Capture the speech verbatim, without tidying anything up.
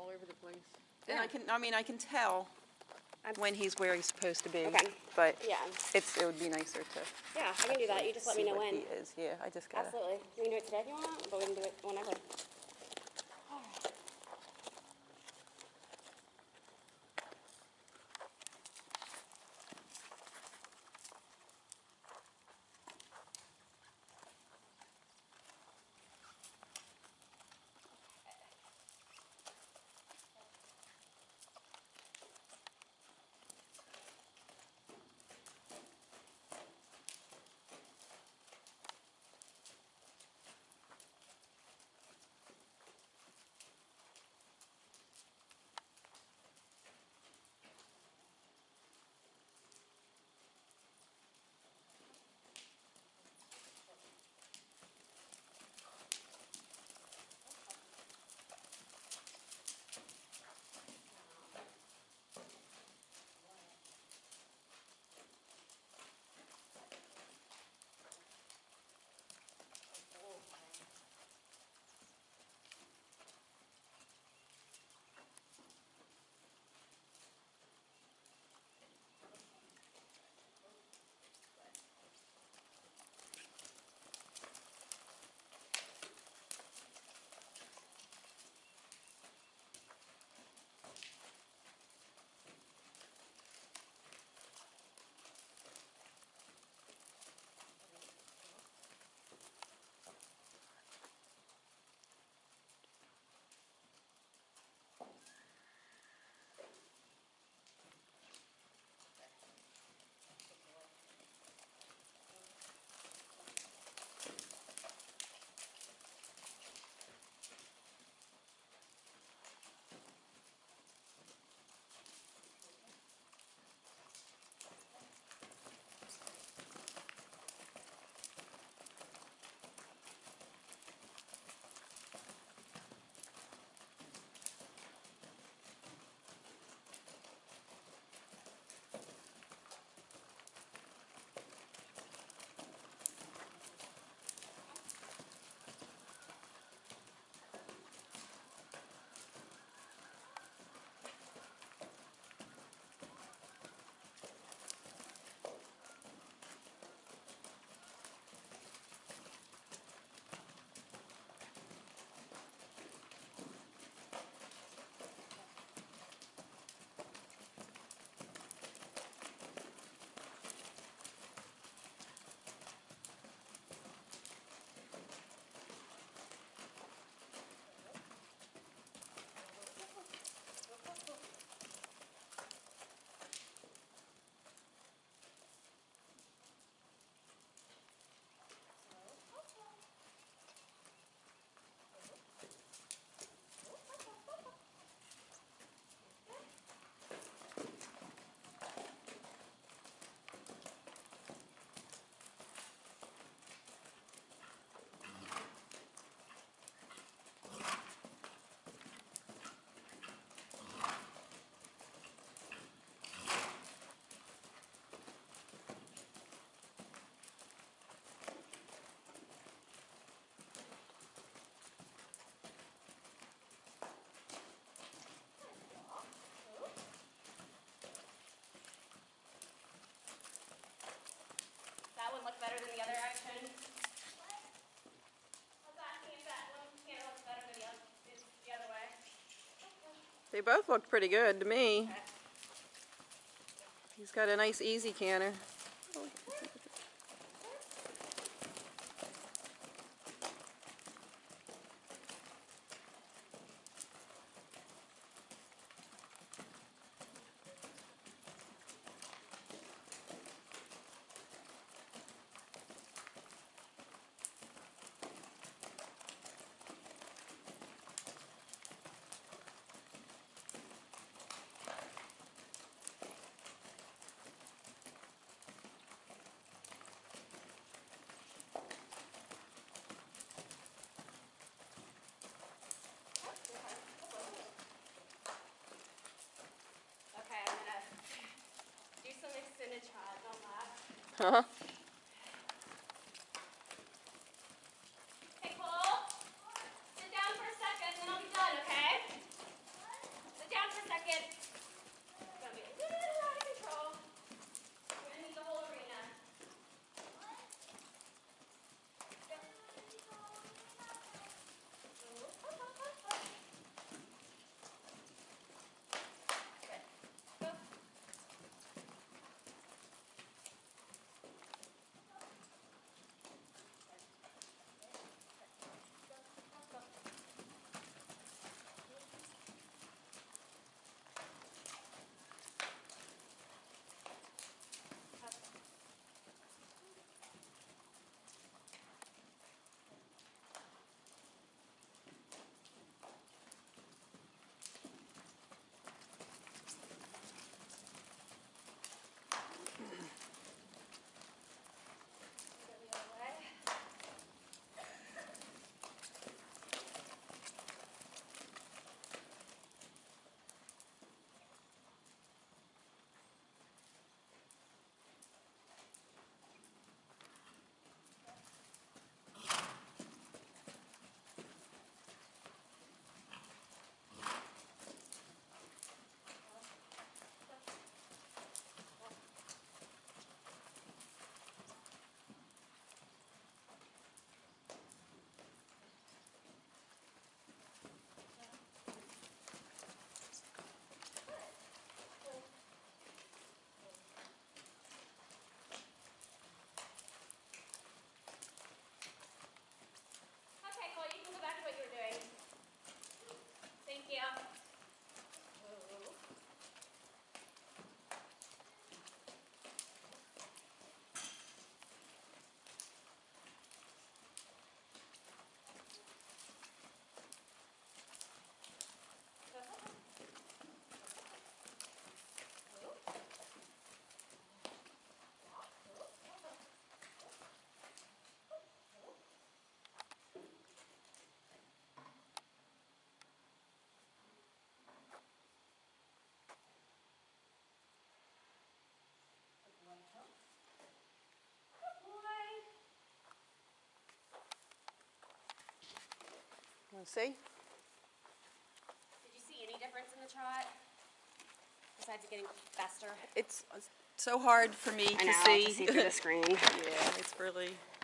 over the place. And Yeah. I can, I mean, I can tell I'm- when he's where he's supposed to be. Okay. But Yeah. it's, it would be nicer to Yeah, I can do that. You just let me see know what when. he is. Yeah, I just gotta. Absolutely. We can do it today if you want, but we can do it whenever. That one look better than the other action? I was asking if that one camera looks better than the other, the other way. They both look pretty good to me. Okay. He's got a nice easy canter. Okay, I'm gonna do some extended shots on that. Uh-huh. Hey Cole, sit down for a second, then I'll be done, okay? Let's see. Did you see any difference in the trot? Besides it getting faster? It's so hard for me I to know, see. to see through the screen. Yeah, it's really